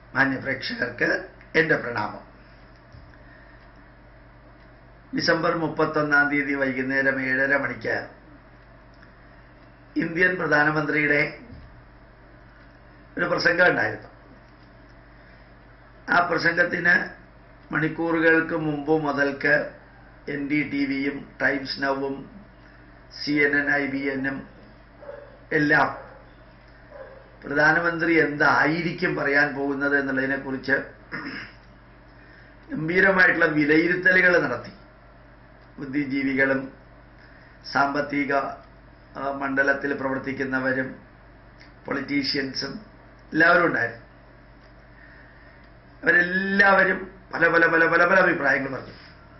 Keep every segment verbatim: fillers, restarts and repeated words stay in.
മാന്യപ്രേക്ഷകർക്ക് എൻ്റെ പ്രണാമം. ഡിസംബർ മുപ്പത്തൊന്നാം തീയതി വൈകുന്നേരം ഏഴര മണിക്ക് ഇന്ത്യൻ പ്രധാനമന്ത്രിയുടെ ഒരു പ്രസംഗം ഉണ്ടായിരുന്നു. ആ പ്രസംഗത്തിന് മണിക്കൂറുകൾക്ക് മുമ്പ് മുതൽക്ക് എൻ ഡി ടി വിയും ടൈംസ് നൗവും C N N I B എന്നും എല്ലാം പ്രധാനമന്ത്രി എന്തായിരിക്കും പറയാൻ പോകുന്നത് എന്നുള്ളതിനെക്കുറിച്ച് ഗംഭീരമായിട്ടുള്ള വിലയിരുത്തലുകൾ നടത്തി. ബുദ്ധിജീവികളും സാമ്പത്തിക മണ്ഡലത്തിൽ പ്രവർത്തിക്കുന്നവരും പൊളിറ്റീഷ്യൻസും എല്ലാവരും ഉണ്ടായിരുന്നു. അവരെല്ലാവരും പല പല പല പല പല അഭിപ്രായങ്ങൾ പറഞ്ഞു.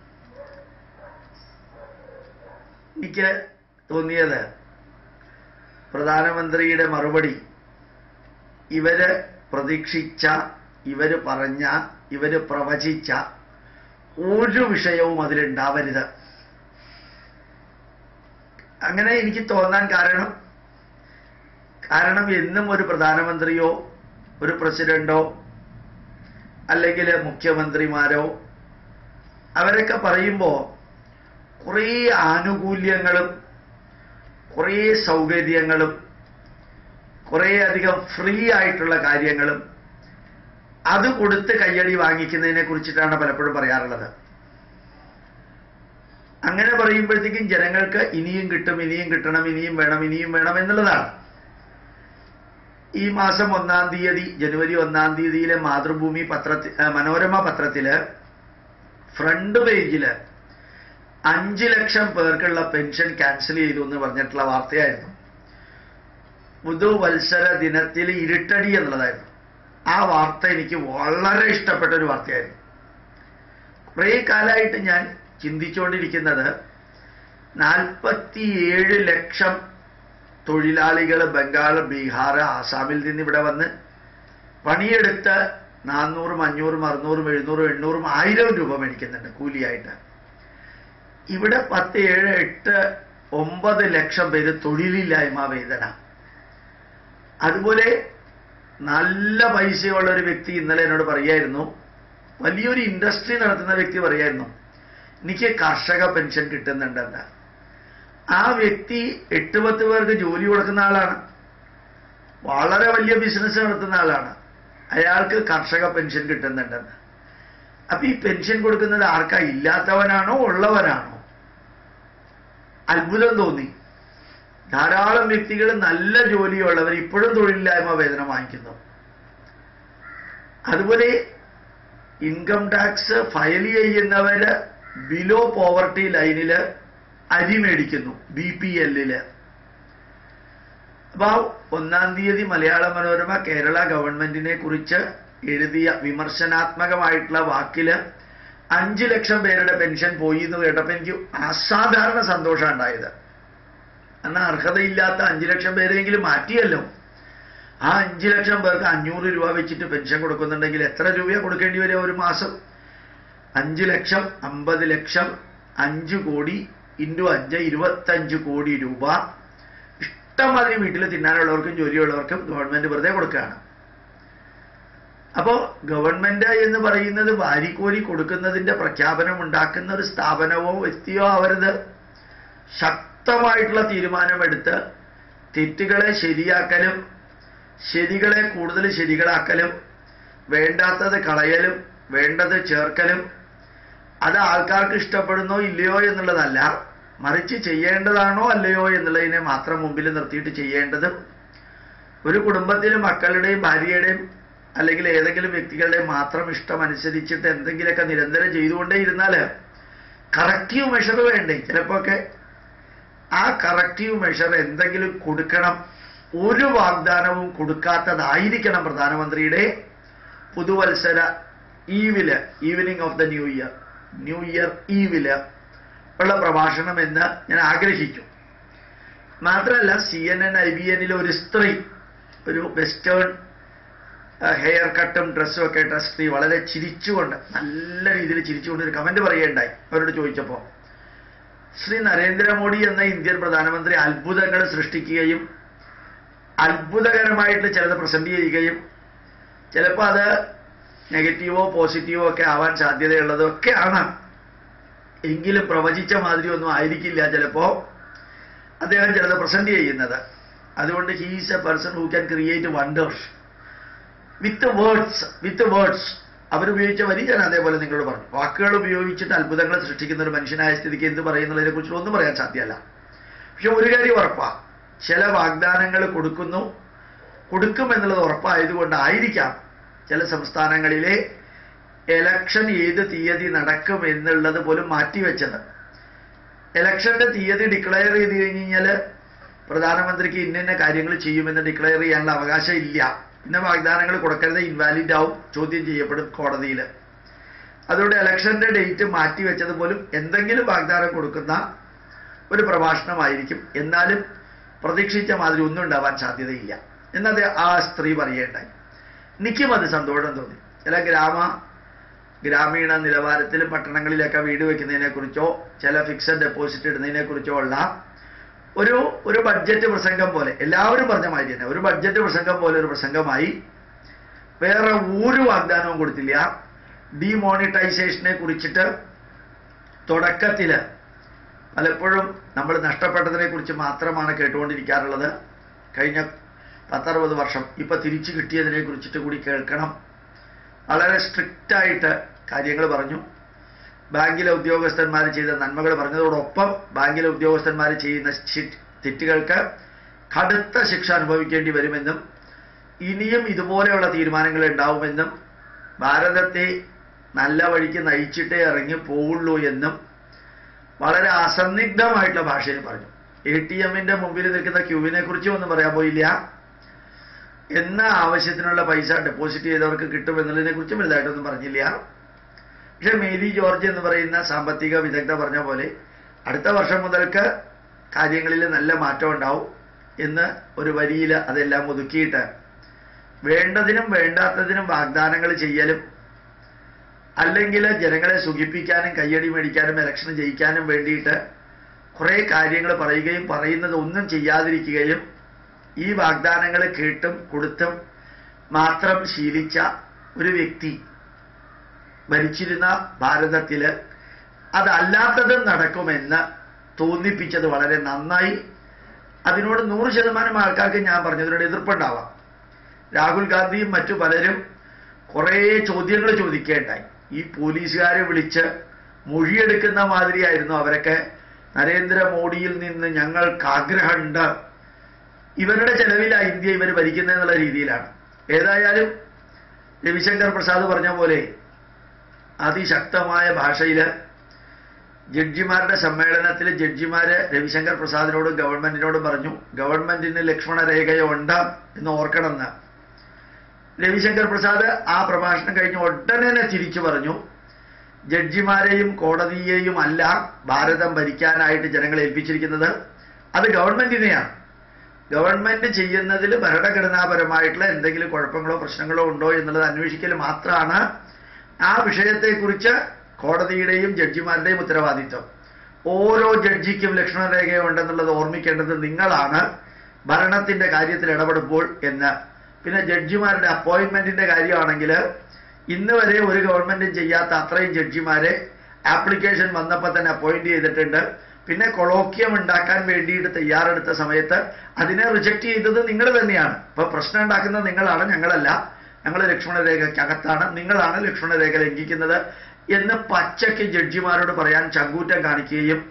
എനിക്ക് തോന്നിയത് പ്രധാനമന്ത്രിയുടെ മറുപടി ഇവര് പ്രതീക്ഷിച്ച, ഇവര് പറഞ്ഞ, ഇവര് പ്രവചിച്ച ഒരു വിഷയവും അതിലുണ്ടാവരുത്. അങ്ങനെ എനിക്ക് തോന്നാൻ കാരണം കാരണം എന്നും ഒരു പ്രധാനമന്ത്രിയോ ഒരു പ്രസിഡന്റോ അല്ലെങ്കിൽ മുഖ്യമന്ത്രിമാരോ അവരൊക്കെ പറയുമ്പോൾ കുറേ ആനുകൂല്യങ്ങളും കുറേ സൗകര്യങ്ങളും കുറേ അധികം ഫ്രീ ആയിട്ടുള്ള കാര്യങ്ങളും അത് കൊടുത്ത് കയ്യടി വാങ്ങിക്കുന്നതിനെ കുറിച്ചിട്ടാണ് പലപ്പോഴും പറയാറുള്ളത്. അങ്ങനെ പറയുമ്പോഴത്തേക്കും ജനങ്ങൾക്ക് ഇനിയും കിട്ടും, ഇനിയും കിട്ടണം, ഇനിയും വേണം, ഇനിയും വേണം എന്നുള്ളതാണ്. ഈ മാസം ഒന്നാം തീയതി ജനുവരി ഒന്നാം തീയതിയിലെ മാതൃഭൂമി പത്രത്തിൽ മനോരമ പത്രത്തില് ഫ്രണ്ട് പേജില് അഞ്ചു ലക്ഷം പേർക്കുള്ള പെൻഷൻ ക്യാൻസൽ ചെയ്തു എന്ന് പറഞ്ഞിട്ടുള്ള വാർത്തയായിരുന്നു. പുതുവത്സര ദിനത്തിൽ ഇരുട്ടടി എന്നുള്ളതായിരുന്നു. ആ വാർത്ത എനിക്ക് വളരെ ഇഷ്ടപ്പെട്ട ഒരു വാർത്തയായിരുന്നു. കുറേ കാലമായിട്ട് ഞാൻ ചിന്തിച്ചുകൊണ്ടിരിക്കുന്നത് നാൽപ്പത്തിയേഴ് ലക്ഷം തൊഴിലാളികൾ ബംഗാൾ, ബീഹാർ, ആസാമിൽ നിന്ന് ഇവിടെ വന്ന് പണിയെടുത്ത് നാനൂറും അഞ്ഞൂറും അറുന്നൂറും എഴുന്നൂറും എണ്ണൂറും ആയിരം രൂപ മേടിക്കുന്നുണ്ട് കൂലിയായിട്ട്. ഇവിടെ പത്ത് ഏഴ് എട്ട് ഒമ്പത് ലക്ഷം പേര് തൊഴിലില്ലായ്മ വേതന. അതുപോലെ നല്ല പൈസയുള്ള ഒരു വ്യക്തി ഇന്നലെ എന്നോട് പറയായിരുന്നു, വലിയൊരു ഇൻഡസ്ട്രി നടത്തുന്ന വ്യക്തി പറയായിരുന്നു, എനിക്ക് കർഷക പെൻഷൻ കിട്ടുന്നുണ്ടെന്ന്. ആ വ്യക്തി എട്ട് പത്ത് പേർക്ക് ജോലി കൊടുക്കുന്ന ആളാണ്, വളരെ വലിയ ബിസിനസ് നടത്തുന്ന ആളാണ്. അയാൾക്ക് കർഷക പെൻഷൻ കിട്ടുന്നുണ്ടെന്ന്. അപ്പൊ ഈ പെൻഷൻ കൊടുക്കുന്നത് ആർക്കാ? ഇല്ലാത്തവനാണോ ഉള്ളവനാണോ? അത്ഭുതം തോന്നി. ധാരാളം വ്യക്തികൾ നല്ല ജോലിയുള്ളവർ ഇപ്പോഴും തൊഴിലില്ലായ്മ വേതനം വാങ്ങിക്കുന്നു. അതുപോലെ ഇൻകം ടാക്സ് ഫയൽ ചെയ്യുന്നവര് ബിലോ പോവർട്ടി ലൈനില് അരി മേടിക്കുന്നു, ബി പി എല്ലില്. അപ്പൊ ഒന്നാം തീയതി മലയാള മനോരമ കേരള ഗവൺമെന്റിനെ കുറിച്ച് എഴുതിയ വിമർശനാത്മകമായിട്ടുള്ള വാക്കില് അഞ്ചു ലക്ഷം പേരുടെ പെൻഷൻ പോയി എന്ന് കേട്ടപ്പോൾ എനിക്ക് അസാധാരണ സന്തോഷം ഉണ്ടായത്. എന്നാൽ അർഹതയില്ലാത്ത അഞ്ചു ലക്ഷം പേരെങ്കിലും മാറ്റിയല്ലോ. ആ അഞ്ചു ലക്ഷം പേർക്ക് അഞ്ഞൂറ് രൂപ വെച്ചിട്ട് പെൻഷൻ കൊടുക്കുന്നുണ്ടെങ്കിൽ എത്ര രൂപയാണ് കൊടുക്കേണ്ടി വരിക ഒരു മാസം? അഞ്ചു ലക്ഷം, അമ്പത് ലക്ഷം, അഞ്ചു കോടി ഇൻറ്റു അഞ്ച് ഇരുപത്തഞ്ച് കോടി രൂപ ഇഷ്ടംമാതിരി വീട്ടിൽ തിന്നാനുള്ളവർക്കും ജോലിയുള്ളവർക്കും ഗവൺമെന്റ് വെറുതെ കൊടുക്കുകയാണ്. അപ്പോ ഗവൺമെന്റ് എന്ന് പറയുന്നത് വാരിക്കോരി കൊടുക്കുന്നതിന്റെ പ്രഖ്യാപനം ഉണ്ടാക്കുന്ന ഒരു സ്ഥാപനമോ വ്യക്തിയോ ആവരുത്. ശക്തമായിട്ടുള്ള തീരുമാനമെടുത്ത് തെറ്റുകളെ ശരിയാക്കലും ശരികളെ കൂടുതൽ ശരികളാക്കലും വേണ്ടാത്തത് കളയലും വേണ്ടത് ചേർക്കലും അത് ആൾക്കാർക്ക് ഇഷ്ടപ്പെടുന്നോ ഇല്ലയോ എന്നുള്ളതല്ല, മറിച്ച് ചെയ്യേണ്ടതാണോ അല്ലയോ എന്നുള്ളതിനെ മാത്രം മുമ്പിൽ നിർത്തിയിട്ട് ചെയ്യേണ്ടതും ഒരു കുടുംബത്തിലെ മക്കളുടെയും ഭാര്യയുടെയും അല്ലെങ്കിൽ ഏതെങ്കിലും വ്യക്തികളുടെയും മാത്രം ഇഷ്ടമനുസരിച്ചിട്ട് എന്തെങ്കിലുമൊക്കെ നിരന്തരം ചെയ്തുകൊണ്ടേ ഇരുന്നാല് കറക്റ്റീവ് മെഷർ വേണ്ടേ? ചിലപ്പോഴൊക്കെ ആ കറക്റ്റീവ് മെഷർ എന്തെങ്കിലും കൊടുക്കണം. ഒരു വാഗ്ദാനവും കൊടുക്കാത്തതായിരിക്കണം പ്രധാനമന്ത്രിയുടെ പുതുവത്സര ഈവില്, evening of the new year, new year ഈവില് ഉള്ള പ്രഭാഷണം എന്ന് ഞാൻ ആഗ്രഹിക്കും. മാത്രമല്ല C N N I B എന്നിലെ ഒരു സ്ത്രീ, ഒരു വെസ്റ്റേൺ ഹെയർ കട്ടും ഡ്രസ്സും ഒക്കെ ഇട്ട സ്ത്രീ വളരെ ചിരിച്ചുകൊണ്ട്, നല്ല രീതിയിൽ ചിരിച്ചുകൊണ്ട് ഒരു കമന്റ് പറയുകയുണ്ടായി. അവരോട് ചോദിച്ചപ്പോൾ, ശ്രീ നരേന്ദ്രമോദി എന്ന ഇന്ത്യൻ പ്രധാനമന്ത്രി അത്ഭുതങ്ങൾ സൃഷ്ടിക്കുകയും അത്ഭുതകരമായിട്ട് ചിലത് പ്രസന്റ് ചെയ്യുകയും ചിലപ്പോൾ അത് നെഗറ്റീവോ പോസിറ്റീവോ ഒക്കെ ആവാൻ സാധ്യതയുള്ളതൊക്കെയാണ്. എങ്കിലും പ്രവചിച്ച മാതിരി ഒന്നും ആയിരിക്കില്ല ചിലപ്പോൾ അദ്ദേഹം ചിലത് പ്രസന്റ് ചെയ്യുന്നത്. അതുകൊണ്ട് he's a person who can create wonders with words with words അവരുപയോഗിച്ച വരി ഞാൻ അതേപോലെ നിങ്ങളോട് പറഞ്ഞു. വാക്കുകൾ ഉപയോഗിച്ചിട്ട് അത്ഭുതങ്ങൾ സൃഷ്ടിക്കുന്ന ഒരു മനുഷ്യനായ സ്ഥിതിക്ക് എന്ത് പറയുന്നതിനെ കുറിച്ച് ഒന്നും പറയാൻ സാധ്യമല്ല. പക്ഷെ ഒരു കാര്യം ഉറപ്പാ, ചില വാഗ്ദാനങ്ങൾ കൊടുക്കുന്നു കൊടുക്കും എന്നുള്ളത് ഉറപ്പായതുകൊണ്ടായിരിക്കാം ചില സംസ്ഥാനങ്ങളിലെ എലക്ഷൻ ഏത് തീയതി നടക്കും എന്നുള്ളത് പോലും മാറ്റിവെച്ചത്. എലക്ഷന്റെ തീയതി ഡിക്ലെയർ ചെയ്ത് കഴിഞ്ഞ് കഴിഞ്ഞാൽ പ്രധാനമന്ത്രിക്ക് ഇന്ന കാര്യങ്ങൾ ചെയ്യുമെന്ന് ഡിക്ലെയർ ചെയ്യാനുള്ള അവകാശം ഇല്ല. പിന്നെ വാഗ്ദാനങ്ങൾ കൊടുക്കരുത്, ഇൻവാലിഡ് ആവും, ചോദ്യം ചെയ്യപ്പെടും കോടതിയിൽ. അതുകൊണ്ട് ഇലക്ഷന്റെ ഡേറ്റ് മാറ്റിവെച്ചത് പോലും എന്തെങ്കിലും വാഗ്ദാനം കൊടുക്കുന്ന ഒരു പ്രഭാഷണമായിരിക്കും. എന്നാലും പ്രതീക്ഷിച്ച മാതിരി ഒന്നും ഉണ്ടാവാൻ സാധ്യതയില്ല എന്നത് ആ സ്ത്രീ പറയേണ്ടായി. എനിക്കും അത് സന്തോഷം തോന്നി. ചില ഗ്രാമ ഗ്രാമീണ നിലവാരത്തിലും പട്ടണങ്ങളിലൊക്കെ വീട് വെക്കുന്നതിനെ കുറിച്ചോ ചില ഫിക്സഡ് ഡെപ്പോസിറ്റ് ഇടുന്നതിനെ കുറിച്ചോ ഉള്ള ഒരു ഒരു ബഡ്ജറ്റ് പ്രസംഗം പോലെ, എല്ലാവരും പറഞ്ഞ മാതിരി തന്നെ ഒരു ബഡ്ജറ്റ് പ്രസംഗം പോലെ ഒരു പ്രസംഗമായി. വേറെ ഒരു വാഗ്ദാനവും കൊടുത്തില്ല. ഡിമോണിറ്റൈസേഷനെ കുറിച്ചിട്ട് തുടക്കത്തിൽ പലപ്പോഴും നമ്മൾ നഷ്ടപ്പെട്ടതിനെ കുറിച്ച് മാത്രമാണ് കേട്ടുകൊണ്ടിരിക്കാറുള്ളത്. കഴിഞ്ഞ പത്തറുപത് വർഷം ഇപ്പൊ തിരിച്ചു കിട്ടിയതിനെ കുറിച്ചിട്ട് കൂടി കേൾക്കണം. വളരെ സ്ട്രിക്റ്റായിട്ട് കാര്യങ്ങൾ പറഞ്ഞു. ബാങ്കിലെ ഉദ്യോഗസ്ഥന്മാർ ചെയ്ത നന്മകൾ പറഞ്ഞതോടൊപ്പം ബാങ്കിലെ ഉദ്യോഗസ്ഥന്മാർ ചെയ്യുന്ന തെറ്റുകൾക്ക് കടുത്ത ശിക്ഷ അനുഭവിക്കേണ്ടി വരുമെന്നും ഇനിയും ഇതുപോലെയുള്ള തീരുമാനങ്ങൾ ഉണ്ടാവുമെന്നും ഭാരതത്തെ നല്ല വഴിക്ക് നയിച്ചിട്ടേ ഇറങ്ങി പോവുള്ളൂ എന്നും വളരെ അസന്നിഗ്ധമായിട്ടുള്ള ഭാഷയിൽ പറഞ്ഞു. എ ടി എമ്മിന്റെ മുമ്പിൽ നിൽക്കുന്ന ക്യൂവിനെ കുറിച്ചും ഒന്നും പറയാൻ പോയില്ല. എന്ന ആവശ്യത്തിനുള്ള പൈസ ഡെപ്പോസിറ്റ് ചെയ്തവർക്ക് കിട്ടുമെന്നുള്ളതിനെ കുറിച്ചും വലുതായിട്ടൊന്നും പറഞ്ഞില്ല. പക്ഷെ മേരി ജോർജ് എന്ന് പറയുന്ന സാമ്പത്തിക വിദഗ്ധ പറഞ്ഞ പോലെ അടുത്ത വർഷം മുതൽക്ക് കാര്യങ്ങളിൽ നല്ല മാറ്റം ഉണ്ടാവും എന്ന് ഒരു വരിയിൽ അതെല്ലാം ഒതുക്കിയിട്ട് വേണ്ടതിനും വേണ്ടാത്തതിനും വാഗ്ദാനങ്ങൾ ചെയ്യലും അല്ലെങ്കിൽ ജനങ്ങളെ സുഖിപ്പിക്കാനും കയ്യടി മേടിക്കാനും ഇലക്ഷൻ ജയിക്കാനും വേണ്ടിയിട്ട് കുറേ കാര്യങ്ങൾ പറയുകയും പറയുന്നത് ഒന്നും ചെയ്യാതിരിക്കുകയും ഈ വാഗ്ദാനങ്ങൾ കേട്ടും കൊടുത്തും മാത്രം ശീലിച്ച ഒരു വ്യക്തി ഭരിച്ചിരുന്ന ഭാരതത്തിൽ അതല്ലാത്തതും നടക്കുമെന്ന് തോന്നിപ്പിച്ചത് വളരെ നന്നായി. അതിനോട് നൂറ് ശതമാനം ആൾക്കാർക്ക് ഞാൻ പറഞ്ഞതിനോട് എതിർപ്പുണ്ടാവാം. രാഹുൽ ഗാന്ധിയും മറ്റു പലരും കുറേ ചോദ്യങ്ങൾ ചോദിക്കേണ്ടായി. ഈ പോലീസുകാരെ വിളിച്ച് മൊഴിയെടുക്കുന്ന മാതിരിയായിരുന്നു അവരൊക്കെ. നരേന്ദ്രമോദിയിൽ നിന്ന് ഞങ്ങൾക്ക് ആഗ്രഹമുണ്ട്, ഇവരുടെ ചെലവിലാണ് ഇന്ത്യ ഇവർ ഭരിക്കുന്നതെന്നുള്ള രീതിയിലാണ്. ഏതായാലും രവിശങ്കർ പ്രസാദ് പറഞ്ഞ പോലെ അതിശക്തമായ ഭാഷയിൽ ജഡ്ജിമാരുടെ സമ്മേളനത്തിൽ ജഡ്ജിമാര് രവിശങ്കർ പ്രസാദിനോടും ഗവൺമെന്റിനോടും പറഞ്ഞു, ഗവൺമെന്റിന് ലക്ഷ്മണരേഖയുണ്ട് എന്ന് ഓർക്കണമെന്ന്. രവിശങ്കർ പ്രസാദ് ആ പ്രഭാഷണം കഴിഞ്ഞ് ഉടനെ തന്നെ തിരിച്ചു പറഞ്ഞു, ജഡ്ജിമാരെയും കോടതിയെയും അല്ല ഭാരതം ഭരിക്കാനായിട്ട് ജനങ്ങളെ ഏൽപ്പിച്ചിരിക്കുന്നത്, അത് ഗവൺമെന്റിനെയാണ്. ഗവൺമെന്റ് ചെയ്യുന്നതിൽ ഭരണഘടനാപരമായിട്ടുള്ള എന്തെങ്കിലും കുഴപ്പങ്ങളോ പ്രശ്നങ്ങളോ ഉണ്ടോ എന്നുള്ളത് അന്വേഷിക്കൽ മാത്രമാണ് ആ വിഷയത്തെക്കുറിച്ച് കോടതിയുടെയും ജഡ്ജിമാരുടെയും ഉത്തരവാദിത്വം. ഓരോ ജഡ്ജിക്കും ലക്ഷ്മണരേഖയുണ്ടെന്നുള്ളത് ഓർമ്മിക്കേണ്ടത് നിങ്ങളാണ് ഭരണത്തിന്റെ കാര്യത്തിൽ ഇടപെടുമ്പോൾ എന്ന്. പിന്നെ ജഡ്ജിമാരുടെ അപ്പോയിന്റ്മെന്റിന്റെ കാര്യമാണെങ്കിൽ ഇന്ന് വരെ ഒരു ഗവൺമെന്റും ചെയ്യാത്ത അത്രയും ജഡ്ജിമാരെ ആപ്ലിക്കേഷൻ വന്നപ്പോൾ തന്നെ അപ്പോയിന്റ് ചെയ്തിട്ടുണ്ട്. പിന്നെ കൊളോക്യം ഉണ്ടാക്കാൻ വേണ്ടിയിട്ട് തയ്യാറെടുത്ത സമയത്ത് അതിനെ റിജക്റ്റ് ചെയ്തത് നിങ്ങൾ തന്നെയാണ്. ഇപ്പൊ പ്രശ്നം ഉണ്ടാക്കുന്നത് നിങ്ങളാണ്, ഞങ്ങളല്ല. ഞങ്ങൾ ലക്ഷ്മണരേഖയ്ക്കകത്താണ്, നിങ്ങളാണ് ലക്ഷ്മണരേഖ ലംഘിക്കുന്നത് എന്ന് പച്ചയ്ക്ക് ജഡ്ജിമാരോട് പറയാൻ ചങ്കൂറ്റം കാണിക്കുകയും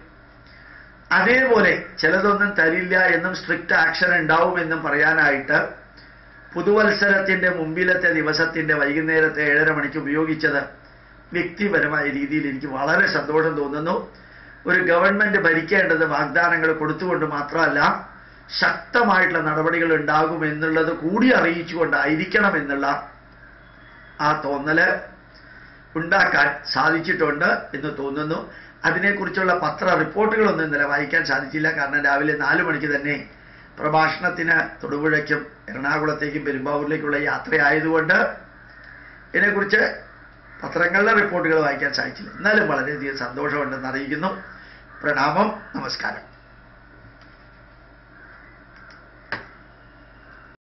അതേപോലെ ചിലതൊന്നും തരില്ല എന്നും സ്ട്രിക്റ്റ് ആക്ഷൻ ഉണ്ടാവുമെന്നും പറയാനായിട്ട് പുതുവത്സരത്തിന്റെ മുമ്പിലത്തെ ദിവസത്തിന്റെ വൈകുന്നേരത്തെ ഏഴര മണിക്ക് ഉപയോഗിച്ചത് വ്യക്തിപരമായ രീതിയിൽ എനിക്ക് വളരെ സന്തോഷം തോന്നുന്നു. ഒരു ഗവൺമെന്റ് ഭരിക്കേണ്ടത് വാഗ്ദാനങ്ങൾ കൊടുത്തുകൊണ്ട് മാത്രമല്ല, ശക്തമായിട്ടുള്ള നടപടികൾ ഉണ്ടാകുമെന്നുള്ളത് കൂടി അറിയിച്ചുകൊണ്ടായിരിക്കണം എന്നുള്ള ആ തോന്നല് ഉണ്ടാക്കാൻ സാധിച്ചിട്ടുണ്ട് എന്ന് തോന്നുന്നു. അതിനെക്കുറിച്ചുള്ള പത്ര റിപ്പോർട്ടുകളൊന്നും ഇന്നലെ വായിക്കാൻ സാധിച്ചില്ല. കാരണം രാവിലെ നാലു മണിക്ക് തന്നെ പ്രഭാഷണത്തിന് തൊടുപുഴയ്ക്കും എറണാകുളത്തേക്കും പെരുമ്പാവൂരിലേക്കുള്ള യാത്രയായതുകൊണ്ട് ഇതിനെക്കുറിച്ച് പത്രങ്ങളിലെ റിപ്പോർട്ടുകൾ വായിക്കാൻ സാധിച്ചില്ല. എന്നാലും വളരെയധികം സന്തോഷമുണ്ടെന്ന് അറിയിക്കുന്നു. പ്രണാമം, നമസ്കാരം.